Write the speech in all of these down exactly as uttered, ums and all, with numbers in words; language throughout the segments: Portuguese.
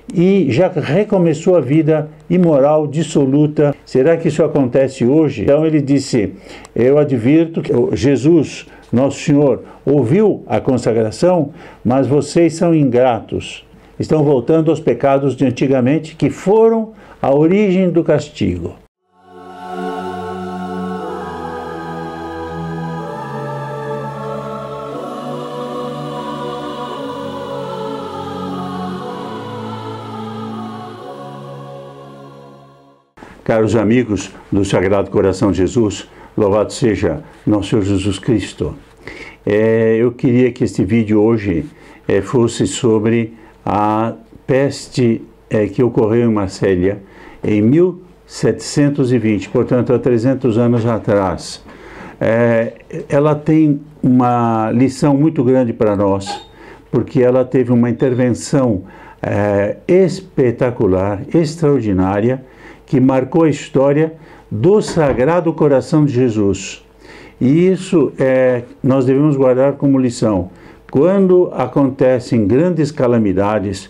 e já recomeçou a vida imoral, dissoluta. Será que isso acontece hoje? Então ele disse, eu advirto que Jesus, Nosso Senhor, ouviu a consagração, mas vocês são ingratos. Estão voltando aos pecados de antigamente, que foram a origem do castigo. Caros amigos do Sagrado Coração de Jesus, louvado seja Nosso Senhor Jesus Cristo. É, eu queria que este vídeo hoje é, fosse sobre a peste é, que ocorreu em Marsella em mil setecentos e vinte, portanto há trezentos anos atrás. É, ela tem uma lição muito grande para nós, porque ela teve uma intervenção é, espetacular, extraordinária, que marcou a história do Sagrado Coração de Jesus. E isso é, nós devemos guardar como lição. Quando acontecem grandes calamidades,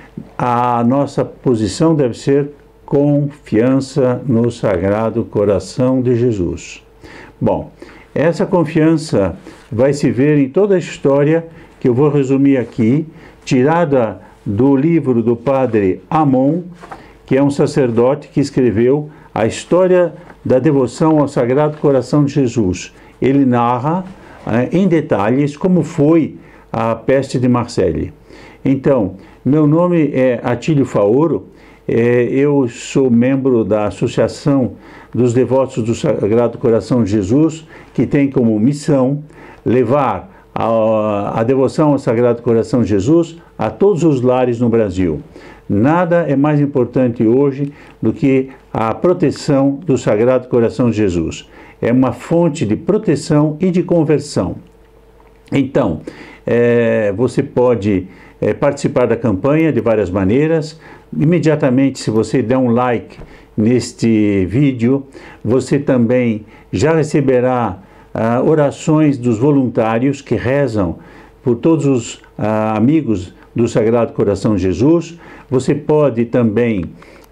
a nossa posição deve ser confiança no Sagrado Coração de Jesus. Bom, essa confiança vai se ver em toda a história, que eu vou resumir aqui, tirada do livro do padre Amon, que é um sacerdote que escreveu a história da devoção ao Sagrado Coração de Jesus. Ele narra eh, em detalhes como foi a peste de Marsella. Então, meu nome é Atílio Faoro, eh, eu sou membro da Associação dos Devotos do Sagrado Coração de Jesus, que tem como missão levar a, a devoção ao Sagrado Coração de Jesus a todos os lares no Brasil. Nada é mais importante hoje do que a proteção do Sagrado Coração de Jesus. É uma fonte de proteção e de conversão. Então, é, você pode é, participar da campanha de várias maneiras. Imediatamente, se você der um like neste vídeo, você também já receberá ah, orações dos voluntários que rezam por todos os ah, amigos do Sagrado Coração de Jesus. Você pode também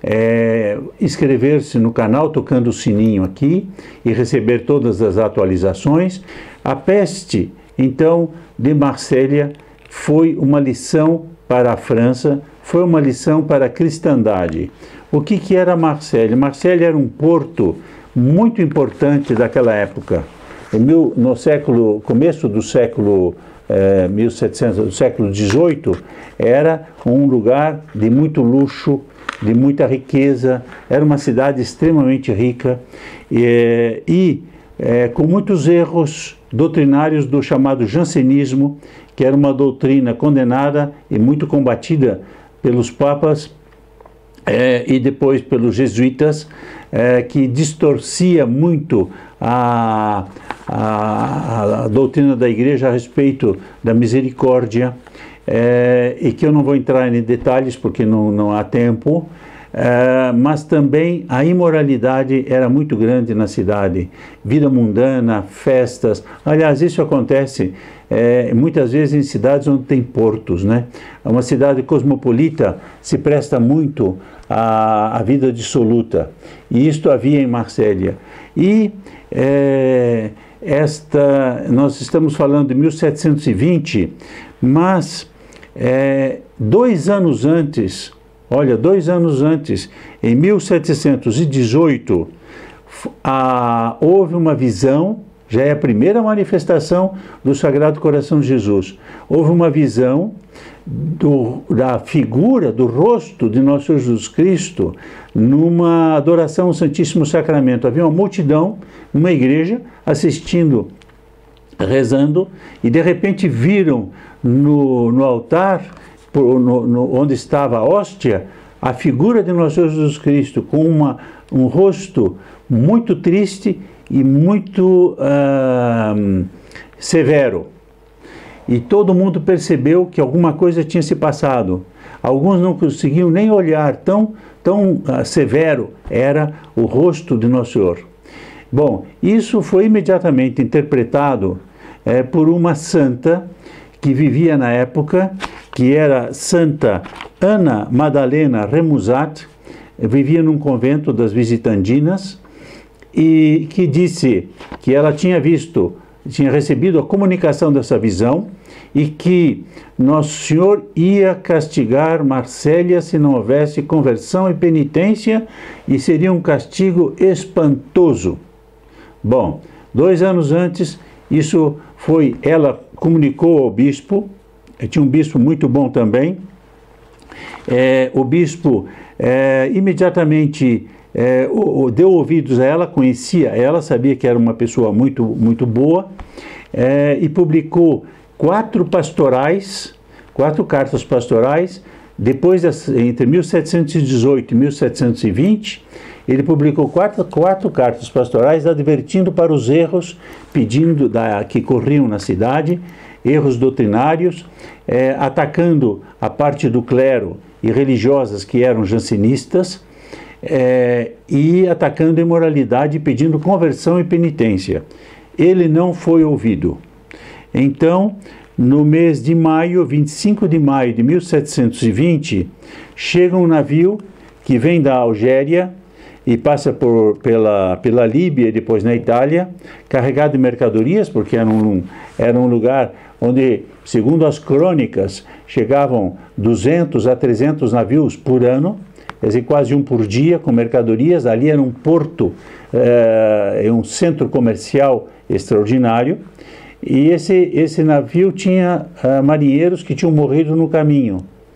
é, inscrever-se no canal tocando o sininho aqui e receber todas as atualizações. A peste, então, de Marsella foi uma lição para a França, foi uma lição para a cristandade. O que, que era Marsella? Marsella era um porto muito importante daquela época. No, no século, começo do século É, mil e setecentos, do século dezoito, era um lugar de muito luxo, de muita riqueza, era uma cidade extremamente rica e, e é, com muitos erros doutrinários do chamado jansenismo, que era uma doutrina condenada e muito combatida pelos papas é, e depois pelos jesuítas, é, que distorcia muito a, a, a doutrina da igreja a respeito da misericórdia, é, e que eu não vou entrar em detalhes porque não, não há tempo, é, mas também a imoralidade era muito grande na cidade, vida mundana, festas. Aliás, isso acontece é, muitas vezes em cidades onde tem portos, né? Uma cidade cosmopolita se presta muito à, à vida dissoluta, e isto havia em Marsella. E é, esta, nós estamos falando de mil setecentos e vinte, mas é, dois anos antes, olha, dois anos antes, em mil setecentos e dezoito, a, houve uma visão, já é a primeira manifestação do Sagrado Coração de Jesus. Houve uma visão do, da figura, do rosto de Nosso Senhor Jesus Cristo numa adoração ao Santíssimo Sacramento. Havia uma multidão numa igreja assistindo, rezando, e de repente viram no, no altar, no, no, onde estava a hóstia, a figura de Nosso Senhor Jesus Cristo com uma, um rosto muito triste e muito uh, severo. E todo mundo percebeu que alguma coisa tinha se passado. Alguns não conseguiam nem olhar, tão, tão uh, severo era o rosto de Nosso Senhor. Bom, isso foi imediatamente interpretado eh, por uma santa que vivia na época, que era Santa Ana Madalena Remusat, vivia num convento das Visitandinas, e que disse que ela tinha visto, tinha recebido a comunicação dessa visão, e que Nosso Senhor ia castigar Marsella se não houvesse conversão e penitência, e seria um castigo espantoso. Bom, dois anos antes, isso foi, ela comunicou ao bispo, tinha um bispo muito bom também, é, o bispo é, imediatamente é, o, o, deu ouvidos a ela, conhecia ela, sabia que era uma pessoa muito, muito boa, é, e publicou quatro pastorais, quatro cartas pastorais. Depois, entre mil setecentos e dezoito e mil setecentos e vinte, ele publicou quatro, quatro cartas pastorais advertindo para os erros, pedindo da, que corriam na cidade, erros doutrinários, é, atacando a parte do clero e religiosas que eram jansenistas, é, e atacando a imoralidade, pedindo conversão e penitência. Ele não foi ouvido. Então, no mês de maio, vinte e cinco de maio de mil setecentos e vinte, chega um navio que vem da Algéria e passa por, pela, pela Líbia e depois na Itália, carregado de mercadorias, porque era um, era um lugar onde, segundo as crônicas, chegavam duzentos a trezentos navios por ano, quer dizer, quase um por dia, com mercadorias. Ali era um porto, é, um centro comercial extraordinário. E esse, esse navio tinha uh, marinheiros que tinham morrido no caminho.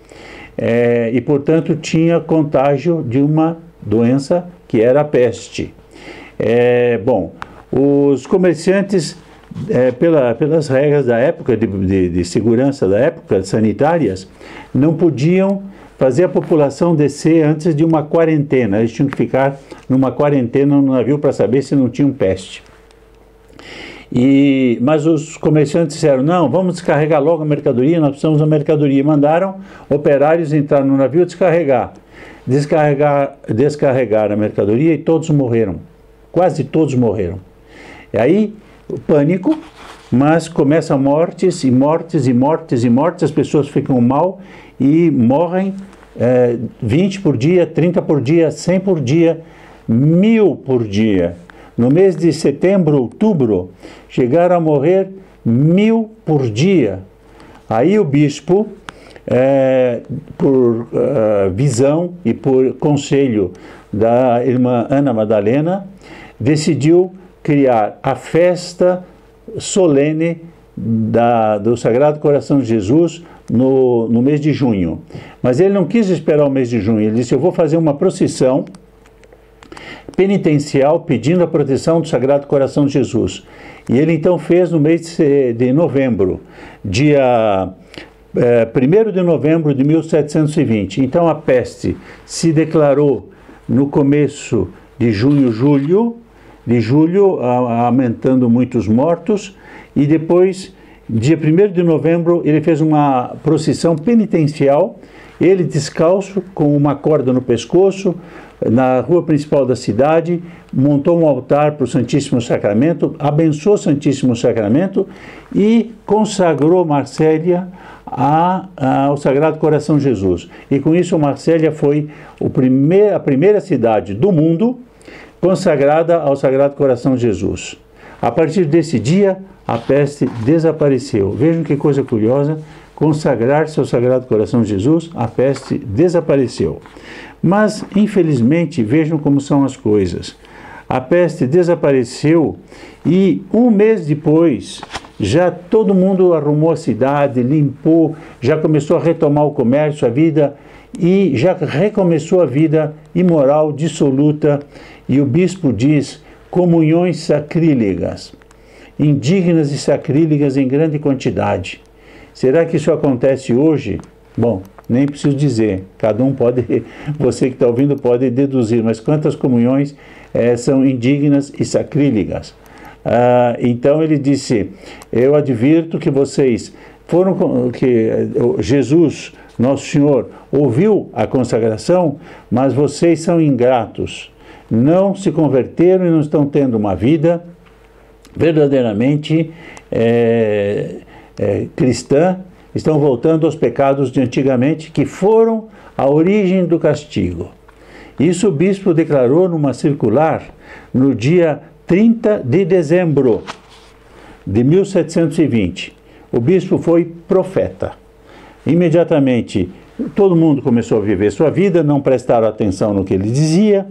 É, e, portanto, tinha contágio de uma doença que era a peste. É, bom, os comerciantes, é, pela, pelas regras da época, de, de, de segurança da época, sanitárias, não podiam fazer a população descer antes de uma quarentena. Eles tinham que ficar numa quarentena no navio para saber se não tinham peste. E, mas os comerciantes disseram, não, vamos descarregar logo a mercadoria, nós precisamos da mercadoria. E mandaram operários entrar no navio e descarregar. Descarregar, descarregar a mercadoria e todos morreram. Quase todos morreram. E aí, o pânico, mas começam mortes e mortes e mortes e mortes, as pessoas ficam mal e morrem é, vinte por dia, trinta por dia, cem por dia, mil por dia. No mês de setembro, outubro, chegaram a morrer mil por dia. Aí o bispo, é, por uh, visão e por conselho da irmã Ana Madalena, decidiu criar a festa solene da, do Sagrado Coração de Jesus no, no mês de junho. Mas ele não quis esperar o mês de junho, ele disse, eu vou fazer uma procissão penitencial pedindo a proteção do Sagrado Coração de Jesus. E ele então fez no mês de novembro, dia é, primeiro de novembro de mil setecentos e vinte. Então a peste se declarou no começo de junho, julho, de julho, aumentando muitos mortos, e depois, dia primeiro de novembro, ele fez uma procissão penitencial, ele descalço, com uma corda no pescoço, na rua principal da cidade, montou um altar para o Santíssimo Sacramento, abençoou o Santíssimo Sacramento e consagrou Marsella a, a, ao Sagrado Coração de Jesus. E com isso Marsella foi o primeir, a primeira cidade do mundo consagrada ao Sagrado Coração de Jesus. A partir desse dia, a peste desapareceu. Vejam que coisa curiosa, consagrar-se ao Sagrado Coração de Jesus, a peste desapareceu. Mas, infelizmente, vejam como são as coisas. A peste desapareceu e um mês depois, já todo mundo arrumou a cidade, limpou, já começou a retomar o comércio, a vida, e já recomeçou a vida imoral, dissoluta, e o bispo diz, comunhões sacrílegas, indignas e sacrílegas em grande quantidade. Será que isso acontece hoje? Bom, nem preciso dizer, cada um pode, você que está ouvindo pode deduzir, mas quantas comunhões é, são indignas e sacrílegas. Ah, então ele disse, eu advirto que vocês foram, que Jesus, Nosso Senhor, ouviu a consagração, mas vocês são ingratos, não se converteram e não estão tendo uma vida verdadeiramente é, é, cristã estão voltando aos pecados de antigamente, que foram a origem do castigo. Isso o bispo declarou numa circular no dia trinta de dezembro de mil setecentos e vinte. O bispo foi profeta. Imediatamente, todo mundo começou a viver sua vida, não prestaram atenção no que ele dizia,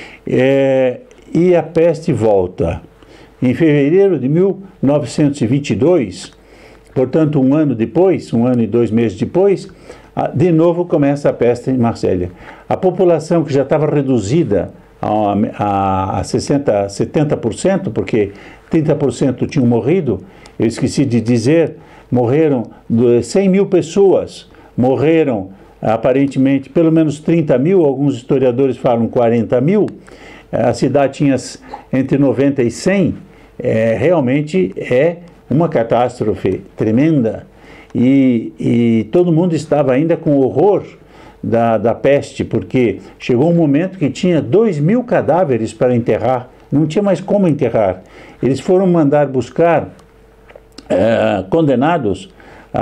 é, e a peste volta. Em fevereiro de mil novecentos e vinte e dois, portanto um ano depois, um ano e dois meses depois, de novo começa a peste em Marsella. A população que já estava reduzida a, a, a sessenta, setenta por cento, porque trinta por cento tinham morrido, eu esqueci de dizer, morreram cem mil pessoas, morreram aparentemente pelo menos trinta mil, alguns historiadores falam quarenta mil, a cidade tinha entre noventa e cem, é, realmente é uma catástrofe tremenda, e, e todo mundo estava ainda com horror da, da peste, porque chegou um momento que tinha dois mil cadáveres para enterrar, não tinha mais como enterrar. Eles foram mandar buscar é, condenados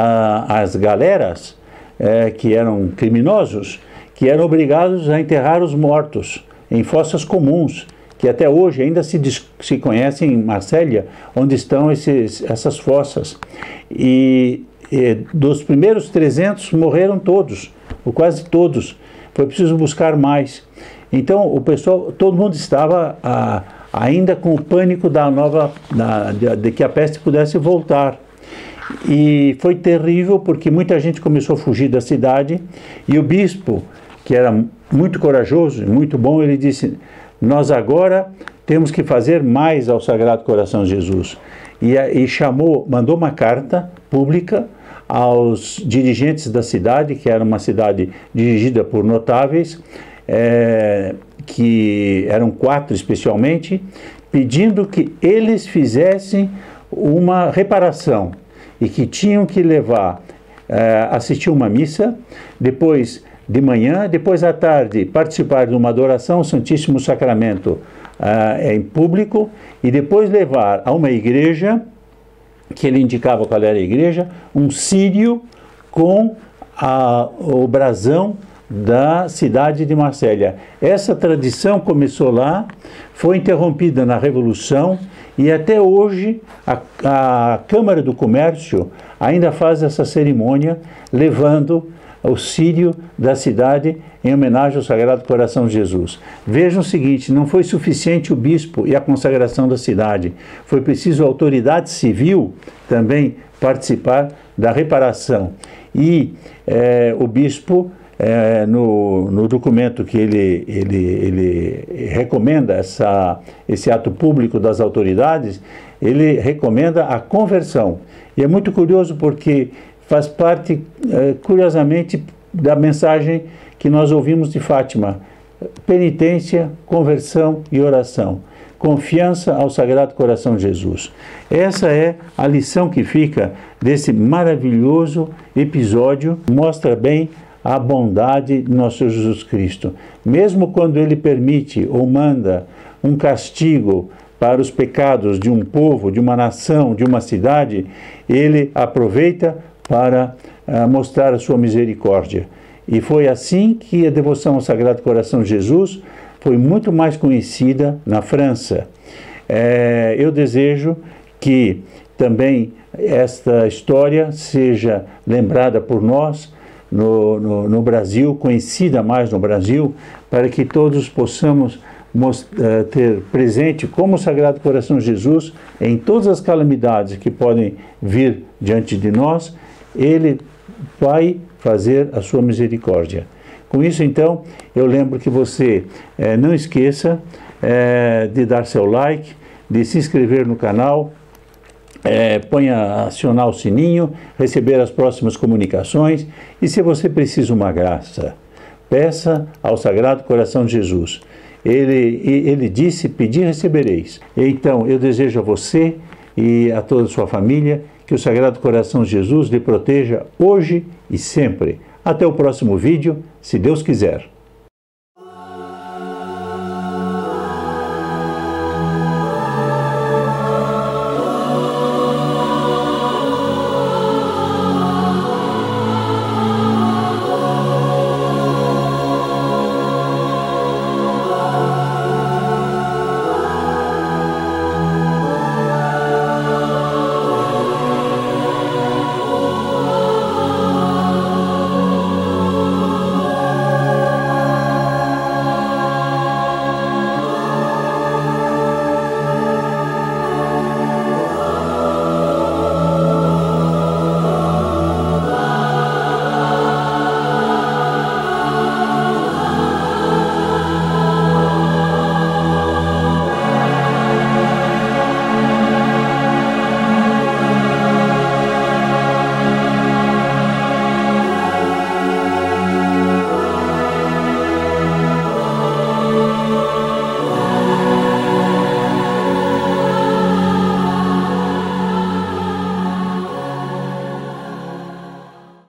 às galeras, é, que eram criminosos, que eram obrigados a enterrar os mortos em fossas comuns, que até hoje ainda se, se conhecem em Marsella, onde estão esses, essas fossas. E, e dos primeiros trezentos morreram todos, ou quase todos. Foi preciso buscar mais. Então o pessoal, todo mundo estava a, ainda com o pânico da nova, da, de, de que a peste pudesse voltar. E foi terrível porque muita gente começou a fugir da cidade, e o bispo, que era muito corajoso e muito bom, ele disse: nós agora temos que fazer mais ao Sagrado Coração de Jesus. E, e chamou, mandou uma carta pública aos dirigentes da cidade, que era uma cidade dirigida por notáveis, é, que eram quatro especialmente, pedindo que eles fizessem uma reparação e que tinham que levar, é, assistir uma missa, depois de manhã, depois à tarde participar de uma adoração ao Santíssimo Sacramento uh, em público, e depois levar a uma igreja, que ele indicava qual era a igreja, um círio com a, o brasão da cidade de Marsella. Essa tradição começou lá, foi interrompida na Revolução, e até hoje a, a Câmara do Comércio ainda faz essa cerimônia, levando o círio da cidade em homenagem ao Sagrado Coração de Jesus. Vejam o seguinte, não foi suficiente o bispo e a consagração da cidade, foi preciso a autoridade civil também participar da reparação. E é, o bispo, é, no, no documento que ele, ele, ele recomenda essa, esse ato público das autoridades, ele recomenda a conversão. E é muito curioso porque faz parte, curiosamente, da mensagem que nós ouvimos de Fátima: penitência, conversão e oração. Confiança ao Sagrado Coração de Jesus. Essa é a lição que fica desse maravilhoso episódio. Mostra bem a bondade de nosso Senhor Jesus Cristo. Mesmo quando Ele permite ou manda um castigo para os pecados de um povo, de uma nação, de uma cidade, Ele aproveita para uh, mostrar a sua misericórdia. E foi assim que a devoção ao Sagrado Coração de Jesus foi muito mais conhecida na França. É, eu desejo que também esta história seja lembrada por nós no, no, no Brasil, conhecida mais no Brasil, para que todos possamos mostrar, ter presente como o Sagrado Coração de Jesus, em todas as calamidades que podem vir diante de nós, Ele vai fazer a sua misericórdia. Com isso, então, eu lembro que você é, não esqueça é, de dar seu like, de se inscrever no canal, é, ponha, acionar o sininho, receber as próximas comunicações, e se você precisa uma graça, peça ao Sagrado Coração de Jesus. Ele, ele disse: pedir recebereis. Então, eu desejo a você e a toda a sua família que o Sagrado Coração de Jesus lhe proteja hoje e sempre. Até o próximo vídeo, se Deus quiser.